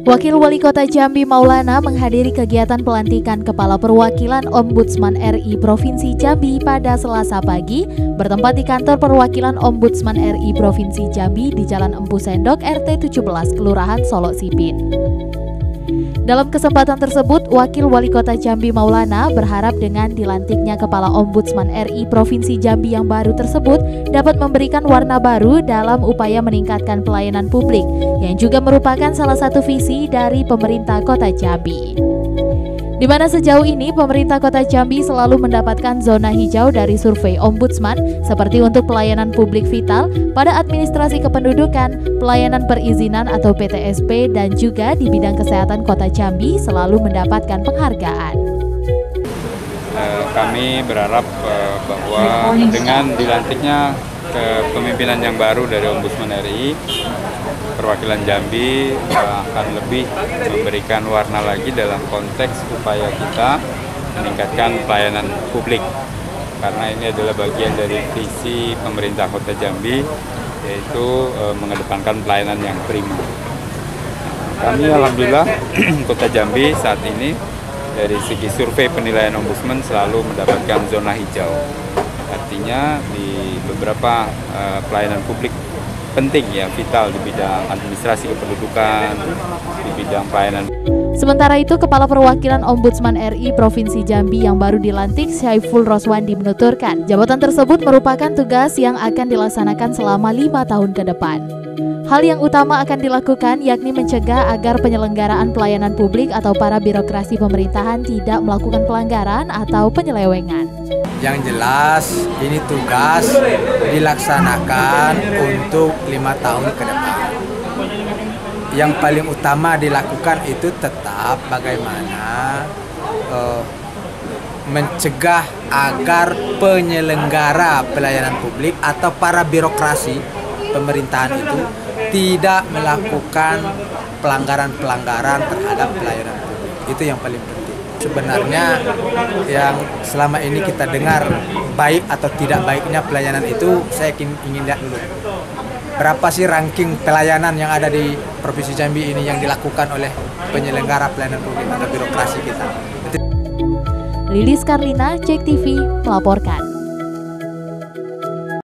Wakil Wali Kota Jambi Maulana menghadiri kegiatan pelantikan Kepala Perwakilan Ombudsman RI Provinsi Jambi pada Selasa pagi bertempat di kantor Perwakilan Ombudsman RI Provinsi Jambi di Jalan Empu Sendok RT 17 Kelurahan Solok Sipin. Dalam kesempatan tersebut, Wakil Wali Kota Jambi Maulana berharap dengan dilantiknya Kepala Ombudsman RI Provinsi Jambi yang baru tersebut dapat memberikan warna baru dalam upaya meningkatkan pelayanan publik yang juga merupakan salah satu visi dari pemerintah Kota Jambi. Di mana sejauh ini pemerintah Kota Jambi selalu mendapatkan zona hijau dari survei Ombudsman seperti untuk pelayanan publik vital pada administrasi kependudukan, pelayanan perizinan atau PTSP dan juga di bidang kesehatan Kota Jambi selalu mendapatkan penghargaan. Kami berharap bahwa dengan dilantiknya kepemimpinan yang baru dari Ombudsman RI, perwakilan Jambi akan lebih memberikan warna lagi dalam konteks upaya kita meningkatkan pelayanan publik. Karena ini adalah bagian dari visi pemerintah Kota Jambi, yaitu mengedepankan pelayanan yang prima. Kami alhamdulillah Kota Jambi saat ini dari segi survei penilaian Ombudsman selalu mendapatkan zona hijau. Artinya di beberapa pelayanan publik penting ya, vital di bidang administrasi kependudukan, di bidang pelayanan. Sementara itu, Kepala Perwakilan Ombudsman RI Provinsi Jambi yang baru dilantik, Syaiful Roswandi menuturkan, jabatan tersebut merupakan tugas yang akan dilaksanakan selama 5 tahun ke depan. Hal yang utama akan dilakukan yakni mencegah agar penyelenggaraan pelayanan publik atau para birokrasi pemerintahan tidak melakukan pelanggaran atau penyelewengan. Yang jelas ini tugas dilaksanakan untuk 5 tahun ke depan. Yang paling utama dilakukan itu tetap bagaimana mencegah agar penyelenggara pelayanan publik atau para birokrasi pemerintahan itu tidak melakukan pelanggaran-pelanggaran terhadap pelayanan publik. Itu yang paling penting. Sebenarnya yang selama ini kita dengar baik atau tidak baiknya pelayanan itu, saya ingin lihat dulu. Berapa sih ranking pelayanan yang ada di Provinsi Jambi ini yang dilakukan oleh penyelenggara pelayanan publik atau birokrasi kita. Lilis Karlina, Cek TV, melaporkan.